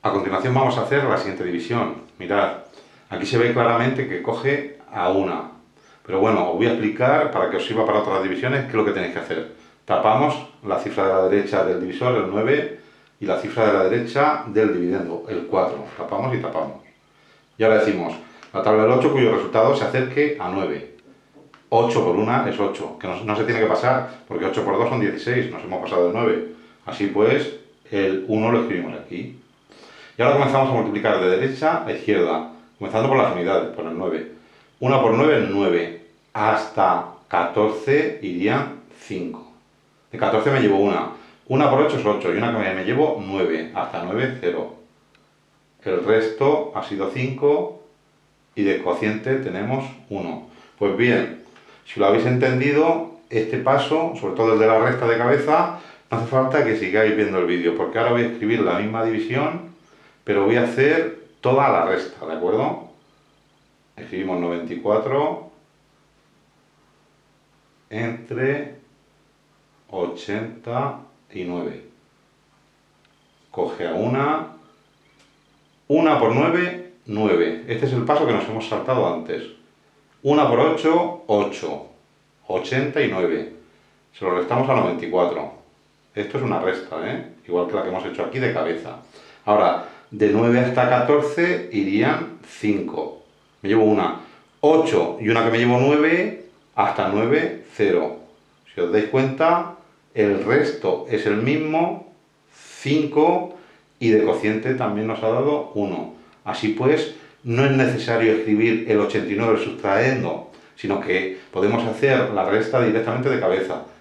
A continuación vamos a hacer la siguiente división. Mirad, aquí se ve claramente que coge a una. Pero bueno, os voy a explicar para que os sirva para otras divisiones qué es lo que tenéis que hacer. Tapamos la cifra de la derecha del divisor, el 9, y la cifra de la derecha del dividendo, el 4. Tapamos y tapamos. Y ahora decimos, la tabla del 8 cuyo resultado se acerque a 9. 8 por 1 es 8, que no se tiene que pasar, porque 8 por 2 son 16, nos hemos pasado de 9. Así pues, el 1 lo escribimos aquí. Y ahora comenzamos a multiplicar de derecha a izquierda, comenzando por las unidades, por el 9. 1 por 9 es 9, hasta 14 irían 5. De 14 me llevo 1. 1 por 8 es 8, y una que me llevo 9, hasta 9, 0. El resto ha sido 5, y de cociente tenemos 1. Pues bien, si lo habéis entendido, este paso, sobre todo el de la resta de cabeza, no hace falta que sigáis viendo el vídeo, porque ahora voy a escribir la misma división, pero voy a hacer toda la resta, ¿de acuerdo? Escribimos 94 entre 89. Coge a 1 por 9, 9. Este es el paso que nos hemos saltado antes. 1 por 8, 8. 89. Se lo restamos a 94. Esto es una resta, igual que la que hemos hecho aquí de cabeza. Ahora, de 9 hasta 14 irían 5. Me llevo una 8 y una que me llevo 9, hasta 9, 0. Si os dais cuenta, el resto es el mismo, 5, y de cociente también nos ha dado 1. Así pues, no es necesario escribir el 89 sustrayendo, sino que podemos hacer la resta directamente de cabeza.